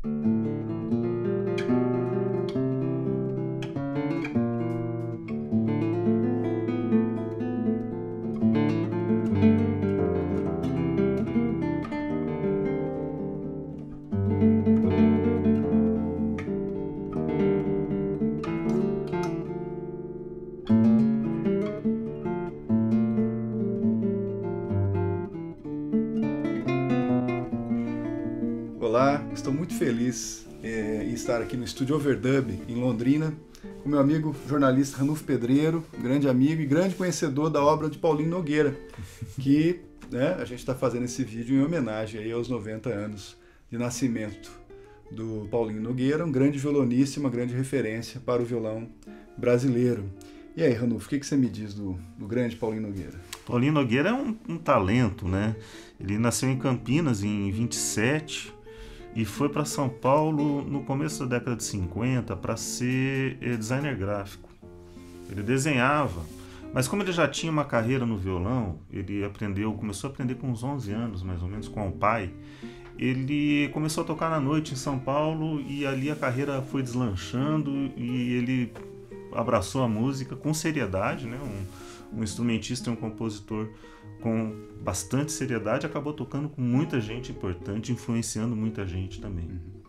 Olá, estou muito feliz em estar aqui no Estúdio Overdub, em Londrina, com meu amigo jornalista Ranulfo Pedreiro, grande amigo e grande conhecedor da obra de Paulinho Nogueira, que a gente está fazendo esse vídeo em homenagem aí aos 90 anos de nascimento do Paulinho Nogueira, um grande violonista e uma grande referência para o violão brasileiro. E aí, Ranulfo, o que você me diz do grande Paulinho Nogueira? Paulinho Nogueira é um talento, né? Ele nasceu em Campinas em 27 e foi para São Paulo no começo da década de 50 para ser designer gráfico. Ele desenhava, mas como ele já tinha uma carreira no violão, ele começou a aprender com uns 11 anos, mais ou menos, com o pai. Ele começou a tocar na noite em São Paulo e ali a carreira foi deslanchando e ele abraçou a música com seriedade, né? Um instrumentista e um compositor com bastante seriedade, acabou tocando com muita gente importante, influenciando muita gente também.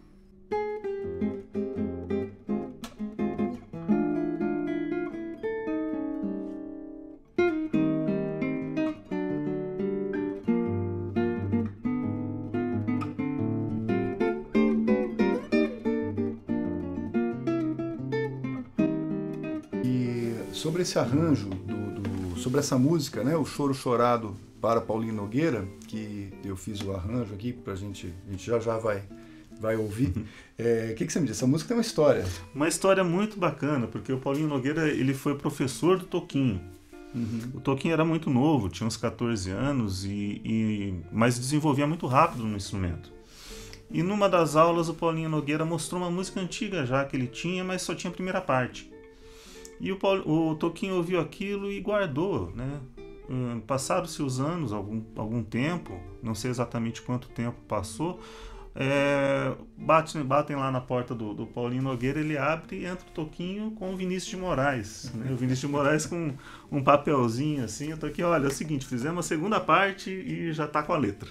E sobre esse arranjo, sobre essa música, né, o Choro Chorado para Paulinho Nogueira, que eu fiz o arranjo aqui, a gente já vai ouvir. O que você me diz? Essa música tem uma história. Uma história muito bacana, porque o Paulinho Nogueira ele foi professor do Toquinho. O Toquinho era muito novo, tinha uns 14 anos, mas desenvolvia muito rápido no instrumento. E numa das aulas o Paulinho Nogueira mostrou uma música antiga já que ele tinha, mas só tinha a primeira parte. E o Toquinho ouviu aquilo e guardou, né? Passaram-se os anos, algum tempo, não sei exatamente quanto tempo passou, batem lá na porta do Paulinho Nogueira, ele abre e entra o Toquinho com o Vinícius de Moraes, né? O Vinícius de Moraes com um papelzinho assim, eu tô aqui, olha, é o seguinte, fizemos a segunda parte e já tá com a letra.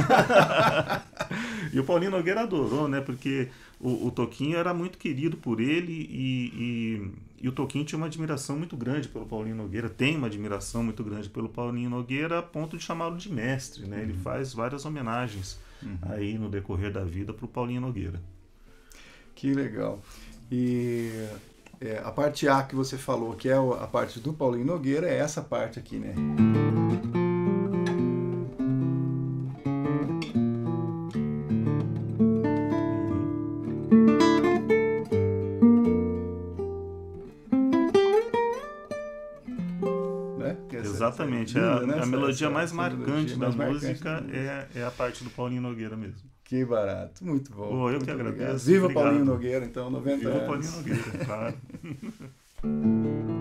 E o Paulinho Nogueira adorou, né? Porque o Toquinho era muito querido por ele e o Toquinho tinha uma admiração muito grande pelo Paulinho Nogueira, tem uma admiração muito grande pelo Paulinho Nogueira a ponto de chamá-lo de mestre, né? Ele faz várias homenagens aí no decorrer da vida para o Paulinho Nogueira. Que legal. E a parte A que você falou, que é a parte do Paulinho Nogueira, é essa parte aqui, né? Exatamente, a melodia mais marcante da música é a parte do Paulinho Nogueira mesmo. Que barato, muito bom. Eu que agradeço. Viva Paulinho Nogueira, então, 90 anos. Viva Paulinho Nogueira, claro.